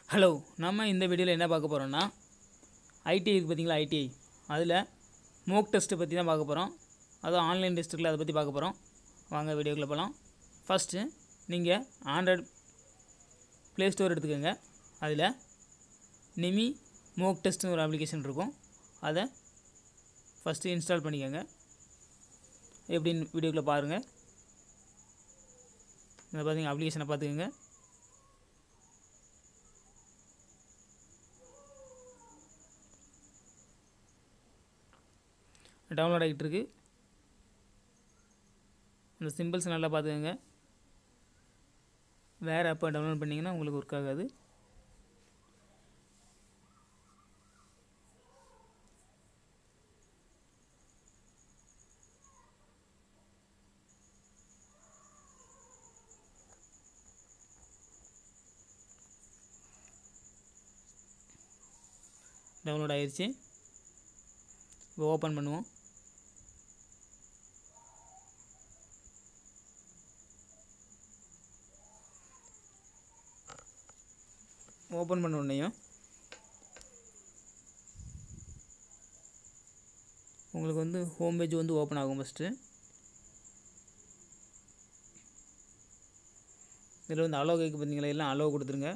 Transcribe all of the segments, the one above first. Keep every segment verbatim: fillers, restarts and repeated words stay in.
Hello, நம்ம இந்த வீடியோவில் என்ன பார்க்க போகிறோம்னா ஐடிஐ இருக்குது பார்த்தீங்களா, ஐடிஐ அதில் மோக் டெஸ்ட்டை பற்றி தான் பார்க்க போகிறோம். அதுவும் ஆன்லைன் டெஸ்ட்டுகளை அதை பற்றி பார்க்க போகிறோம். வாங்க வீடியோக்குள்ளே போகலாம். ஃபஸ்ட்டு நீங்கள் ஆண்ட்ராய்டு ப்ளே ஸ்டோர் எடுத்துக்கோங்க. அதில் நிமி மோக் டெஸ்ட்னு ஒரு அப்ளிகேஷன் இருக்கும். அதை ஃபஸ்ட்டு இன்ஸ்டால் பண்ணிக்கோங்க. எப்படின்னு வீடியோக்குள்ளே பாருங்கள். இதை பார்த்தீங்க அப்ளிகேஷனை பார்த்துக்கோங்க. டவுன்லோட் ஆகிட்டு இருக்கு. இந்த சிம்பிள்ஸ் நல்லா பார்த்துக்கோங்க. வேறு ஆப்பை டவுன்லோட் பண்ணிங்கன்னா உங்களுக்கு ஒர்க் ஆகாது. டவுன்லோட் ஆகிடுச்சு. இப்போ ஓப்பன் பண்ணுவோம். ஓப்பன் பண்ண உடனேயும் உங்களுக்கு வந்து ஹோம் பேஜ் வந்து ஓப்பன் ஆகும். ஃபஸ்ட்டு இதில் வந்து அலோ கேட்க பார்த்தீங்களா, எல்லாம் அலோ கொடுத்துருங்க.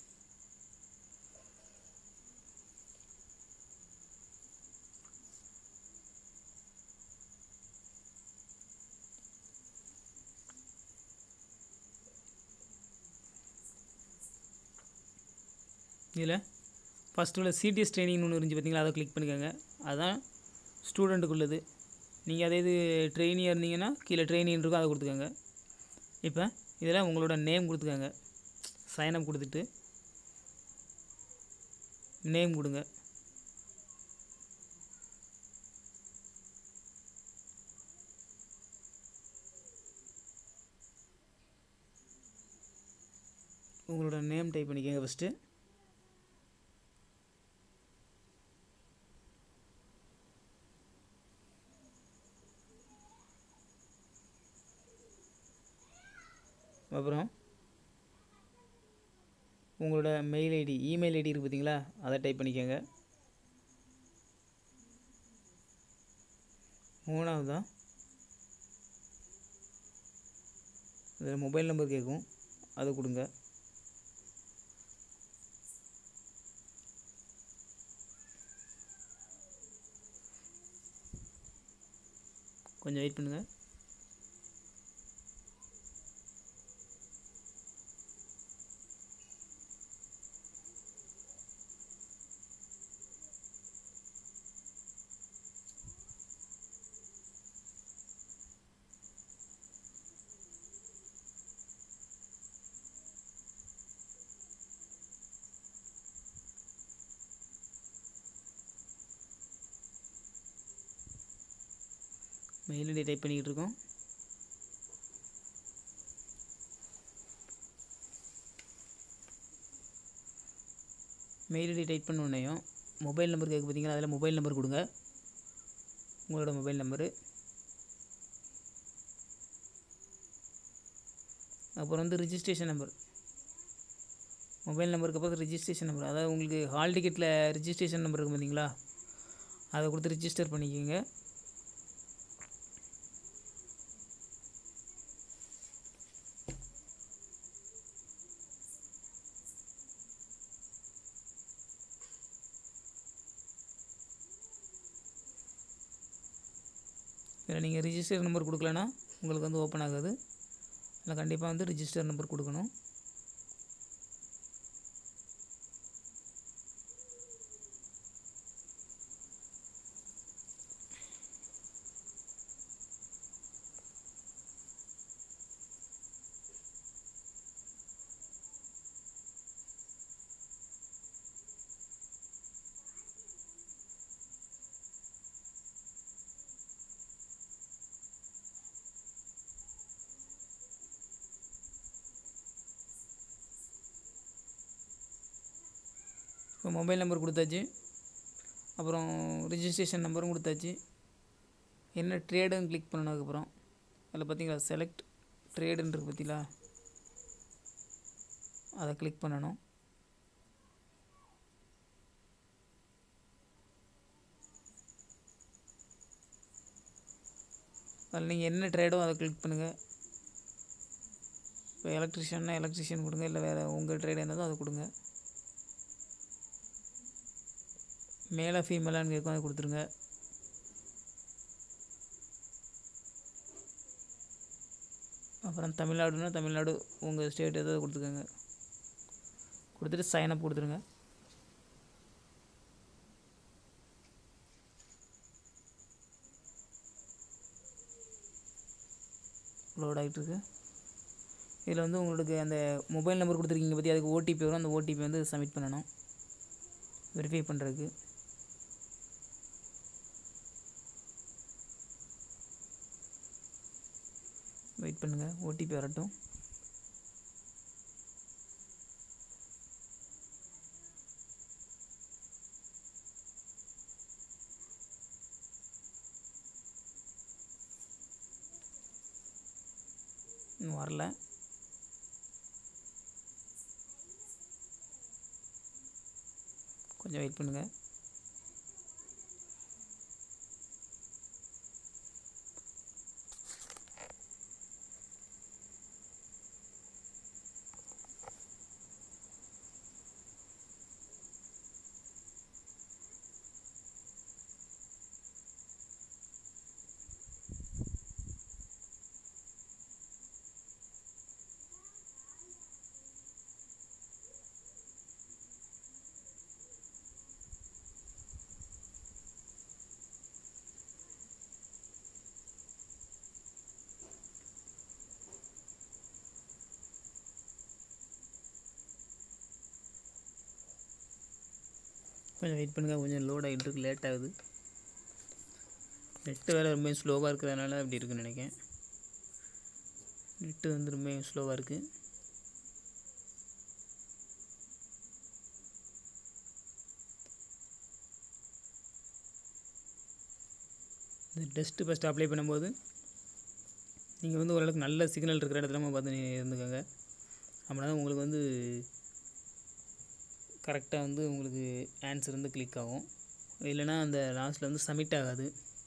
இதில் ஃபஸ்ட்டு உள்ள சிடிஎஸ் ட்ரைனிங்னு ஒன்று இருந்துச்சு பார்த்தீங்களா, அதை கிளிக் பண்ணிக்கோங்க. அதுதான் ஸ்டூடெண்ட்டுக்குள்ளது. நீங்கள் அதே இது ட்ரெயினியாக இருந்தீங்கன்னா கீழே ட்ரெயினின்னு இருக்கும், அதை கொடுத்துக்கோங்க. இப்போ இதில் உங்களோட நேம் கொடுத்துக்கோங்க. சைனப் கொடுத்துட்டு நேம் கொடுங்க. உங்களோட நேம் டைப் பண்ணிக்கோங்க ஃபஸ்ட்டு. அப்புறம் உங்களோட மெயில் ஐடி, இமெயில் ஐடி இருக்குது பார்த்தீங்களா, அதை டைப் பண்ணிக்கோங்க. மூணாவதாக இதில் மொபைல் நம்பர் கேட்கும், அதை கொடுங்க. கொஞ்சம் வெயிட் பண்ணுங்கள். மெயில் ஐடி டைப் பண்ணிக்கிட்டு இருக்கோம். மெயில் ஐடி டைப் பண்ண உடனேயும் மொபைல் நம்பர் கேட்க பார்த்தீங்கன்னா, அதில் மொபைல் நம்பர் கொடுங்க. உங்களோட மொபைல் நம்பரு. அப்புறம் வந்து ரிஜிஸ்ட்ரேஷன் நம்பர். மொபைல் நம்பருக்கு அப்புறம் ரிஜிஸ்ட்ரேஷன் நம்பர், அதாவது உங்களுக்கு ஹால் டிக்கெட்டில் ரிஜிஸ்ட்ரேஷன் நம்பர் இருக்குது பார்த்தீங்களா, அதை கொடுத்து ரிஜிஸ்டர் பண்ணிக்கோங்க. இதில் நீங்கள் ரிஜிஸ்டர் நம்பர் கொடுக்கலன்னா உங்களுக்கு வந்து ஓப்பன் ஆகாது. அதில் கண்டிப்பாக வந்து ரிஜிஸ்டர் நம்பர் கொடுக்கணும். இப்போ மொபைல் நம்பர் கொடுத்தாச்சு, அப்புறம் ரிஜிஸ்ட்ரேஷன் நம்பரும் கொடுத்தாச்சு. என்ன ட்ரேடுன்னு கிளிக் பண்ணதுக்கப்புறம் அதில் பார்த்தீங்களா செலக்ட் ட்ரேடுன்னு இருக்குது பார்த்தீங்களா, அதை கிளிக் பண்ணணும். அதில் நீங்கள் என்ன ட்ரேடோ அதை கிளிக் பண்ணுங்கள். இப்போ எலக்ட்ரிஷியன்னா எலக்ட்ரிஷியன் கொடுங்க, இல்லை வேறு உங்கள் ட்ரேட் என்னதோ அதை கொடுங்க. மேலே ஃபீமேலான்னு கேட்கும், அதை கொடுத்துருங்க. அப்புறம் தமிழ்நாடுனா தமிழ்நாடு உங்கள் ஸ்டேட் எதாவது கொடுத்துக்கோங்க. கொடுத்துட்டு சைன் அப் கொடுத்துருங்க. லோட் ஆகிட்டுருக்கு. இதில் வந்து உங்களுக்கு அந்த மொபைல் நம்பர் கொடுத்துருக்கீங்க பற்றி, அதுக்கு ஓடிபி வரும். அந்த ஓடிபி வந்து சப்மிட் பண்ணணும் வெரிஃபை பண்ணுறதுக்கு. வெயிட் பண்ணுங்கள், ஓடிபி வரட்டும். இன்னும் வரல. கொஞ்சம் வெயிட் பண்ணுங்கள். கொஞ்சம் வெயிட் பண்ணுங்கள், கொஞ்சம் லோட் ஆகிட்டு இருக்கு, லேட் ஆகுது. நெட்டு வேறு ரொம்ப ஸ்லோவாக இருக்கிறதுனால அப்படி இருக்குன்னு நினைக்கிறேன். நெட்டு வந்து ரொம்ப ஸ்லோவாக இருக்குது. இந்த டெஸ்ட்டு ஃபஸ்ட்டு அப்ளை பண்ணும்போது நீங்கள் வந்து ஓரளவுக்கு நல்ல சிக்னல் இருக்கிற இடத்துல பார்த்து இருந்துக்கோங்க. அப்படின்னா உங்களுக்கு வந்து கரெக்டாக வந்து உங்களுக்கு ஆன்சர் வந்து கிளிக் ஆகும். இல்லைனா அந்த லாஸ்ட்டில் வந்து சப்மிட் ஆகாது.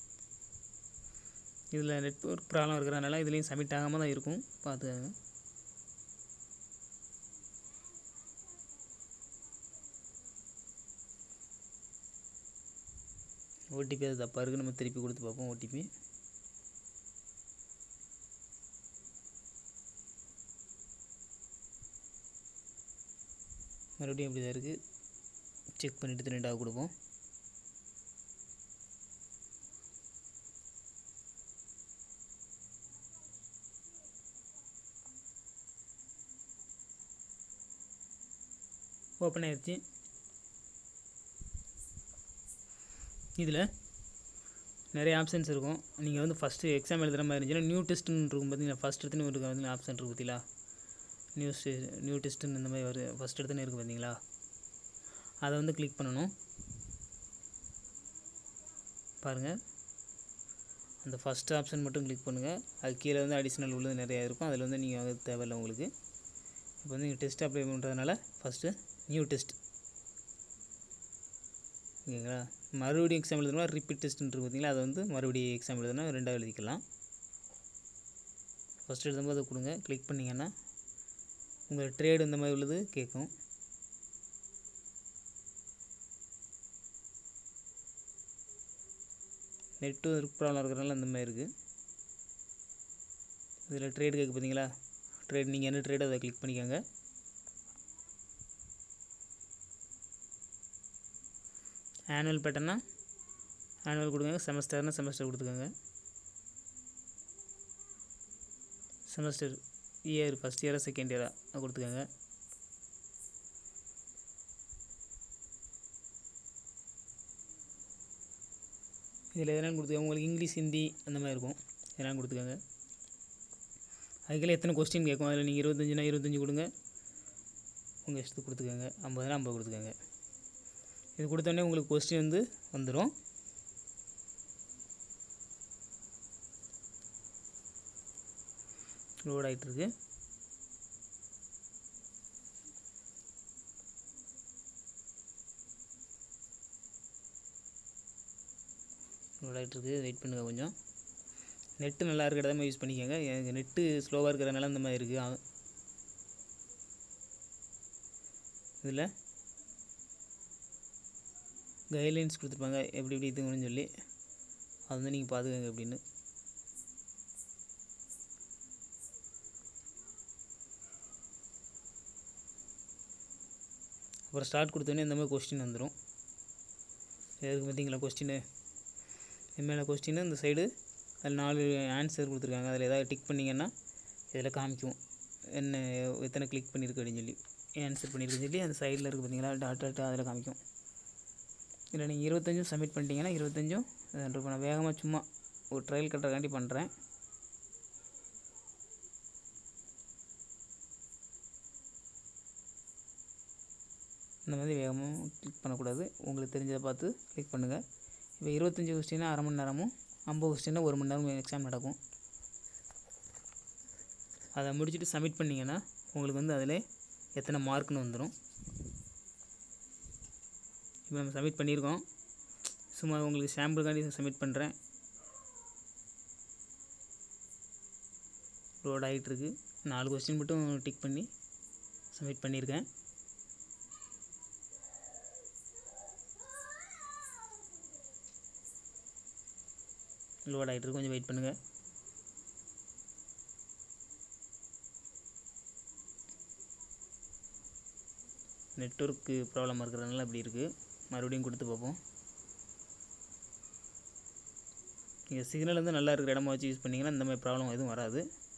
இதில் நெட்வொர்க் ப்ராப்ளம் இருக்கிறதுனால இதுலேயும் சப்மிட் ஆகாமல் தான் இருக்கும், பார்த்துக்கோங்க. ஓடிபி அது தப்பாக இருக்குது, நம்ம திருப்பி கொடுத்து பார்ப்போம். ஓடிபி மறுபடியும் அப்படி தான் இருக்குது. செக் பண்ணிவிட்டு ரெண்டாவது கொடுப்போம். ஓப்பன் ஆயிடுச்சு. இதில் நிறைய ஆப்ஷன்ஸ் இருக்கும். நீங்கள் வந்து ஃபஸ்ட்டு எக்ஸாம் எழுதுகிற மாதிரி இருந்துச்சுன்னா நியூ டெஸ்ட்டுன்னு இருக்கும் பார்த்தீங்கன்னா, ஃபஸ்ட் எடுத்துன்னு ஒரு வந்து ஆப்ஷன் இருக்குது பார்த்தீங்களா, நியூ நியூ டெஸ்ட்டுன்னு இந்த மாதிரி வரும். ஃபஸ்ட் எடுத்துன்னு இருக்குது பார்த்தீங்களா, அதை வந்து கிளிக் பண்ணணும். பாருங்கள், அந்த ஃபஸ்ட் ஆப்ஷன் மட்டும் கிளிக் பண்ணுங்கள். அது கீழே வந்து அடிஷ்னல் உள்ளது நிறையா இருக்கும், அதில் வந்து நீங்கள் அது தேவையில்லை உங்களுக்கு. இப்போ வந்து நீங்கள் டெஸ்ட் அப்ளை பண்ணுறதுனால ஃபஸ்ட்டு நியூ டெஸ்ட், ஓகேங்களா. மறுபடியும் எக்ஸாம் எழுதுனா ரிப்பீட் டெஸ்ட்டுன்னு இருக்குது பார்த்தீங்களா, அதை வந்து மறுபடியும் எக்ஸாம் எழுதுனா ரெண்டாவது எழுதிக்கலாம். ஃபஸ்ட்டு எழுதும்போது அதை கொடுங்க. கிளிக் பண்ணிங்கன்னா உங்கள் ட்ரேடு இந்த மாதிரி உள்ளது கேட்கும். நெட்டு ப்ராப்ளம் இருக்கிறனால அந்த மாதிரி இருக்குது. இதில் ட்ரேடு கேட்கு பார்த்தீங்களா, ட்ரேட் நீங்கள் என்ன ட்ரேடு அதை கிளிக் பண்ணிக்கோங்க. ஆனுவல் பேட்டர்னா ஆனுவல் கொடுங்க, செமஸ்டர்னா செமஸ்டர் கொடுத்துக்கோங்க. செமஸ்டர் இயர் ஃபஸ்ட் இயரா செகண்ட் இயரா அதை கொடுத்துக்கோங்க. இதில் எதனாலும் கொடுத்துக்கோங்க. உங்களுக்கு இங்கிலீஷ் ஹிந்தி அந்த மாதிரி இருக்கும், எதனாலும் கொடுத்துக்கோங்க. அதுக்கெல்லாம் எத்தனை கொஸ்டின் கேட்கும், அதில் நீங்கள் இருபத்தஞ்சுனா இருபத்தஞ்சி கொடுங்க, உங்கள் இஷ்டத்துக்கு கொடுத்துக்கோங்க. ஐம்பதுனா ஐம்பது கொடுத்துக்கோங்க. இது கொடுத்தோடனே உங்களுக்கு கொஸ்டின் வந்து வந்துடும். லோட் ஆகிட்டுருக்கு. லோட் ஆகிட்டுருக்கு, வெயிட் பண்ணுங்கள் கொஞ்சம். நெட்டு நல்லா இருக்கிற இடமா யூஸ் பண்ணிக்கோங்க. எனக்கு நெட்டு ஸ்லோவாக இருக்கிறனால இந்த மாதிரி இருக்குது. இதில் கைட்லைன்ஸ் கொடுத்துருப்பாங்க எப்படி எப்படி இதுங்கன்னு சொல்லி, அது வந்து நீங்கள் பார்த்துக்கோங்க அப்படின்னு. அப்புறம் ஸ்டார்ட் கொடுத்தோன்னே இந்த மாதிரி கொஸ்டின் வந்துடும். எதுக்கு பார்த்தீங்களா கொஸ்டின்னு, எம்ஏல கொஸ்டின்னு இந்த சைடு அதில் நாலு ஆன்சர் கொடுத்துருக்காங்க. அதில் ஏதாவது டிக் பண்ணிங்கன்னா இதில் காமிக்கும் என்ன எத்தனை கிளிக் பண்ணியிருக்கு அப்படின்னு சொல்லி, ஆன்சர் பண்ணியிருக்குன்னு சொல்லி அந்த சைடில் இருக்குது பார்த்தீங்களா டாட் டாட்டாக அதில் காமிக்கும். இல்லை நீங்கள் இருபத்தஞ்சும் சப்மிட் பண்ணிட்டீங்கன்னா இருபத்தஞ்சும் இப்போ நான் வேகமாக சும்மா ஒரு ட்ரையல் கட்டுறதுக்காண்டி பண்ணுறேன். இந்த மாதிரி வேகமாக கிளிக் பண்ணக்கூடாது, உங்களுக்கு தெரிஞ்சதை பார்த்து கிளிக் பண்ணுங்கள். இப்போ இருபத்தஞ்சி கொஸ்டின்னா அரை மணி நேரமும், ஐம்பது கொஸ்டின்னா ஒரு மணி நேரம் எக்ஸாம் நடக்கும். அதை முடிச்சுட்டு சப்மிட் பண்ணிங்கன்னா உங்களுக்கு வந்து அதில் எத்தனை மார்க்குன்னு வந்துடும். இப்போ நம்ம சப்மிட் பண்ணியிருக்கோம், சும்மா உங்களுக்கு சாம்பிளுக்காண்டி சப்மிட் பண்ணுறேன். லோட் ஆகிட்டுருக்கு. நாலு கொஸ்டின் மட்டும் டிக் பண்ணி சப்மிட் பண்ணியிருக்கேன். லோட் ஆகிட்டுருக்கு, கொஞ்சம் வெயிட் பண்ணுங்கள். நெட்வொர்க்கு ப்ராப்ளமாக இருக்கிறதுனால அப்படி இருக்குது. மறுபடியும் கொடுத்து பார்ப்போம். நீங்கள் சிக்னல் வந்து நல்லா இருக்கிற இடமா வச்சு யூஸ் பண்ணிங்கன்னா இந்த மாதிரி ப்ராப்ளம் எதுவும் வராது.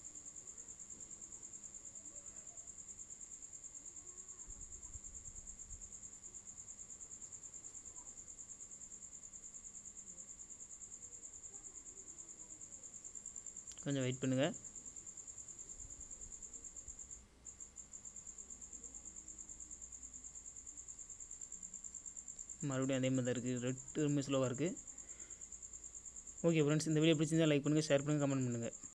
கொஞ்சம் வெயிட் பண்ணுங்கள். மறுபடியும் அதே மாதிரி தான் இருக்குது, ரெட் ரொம்ப ஸ்லோவாக இருக்குது. ஓகே ஃப்ரெண்ட்ஸ், இந்த வீடியோ பிடிச்சிருந்தால் லைக் பண்ணுங்கள், ஷேர் பண்ணுங்கள், கமெண்ட் பண்ணுங்கள்.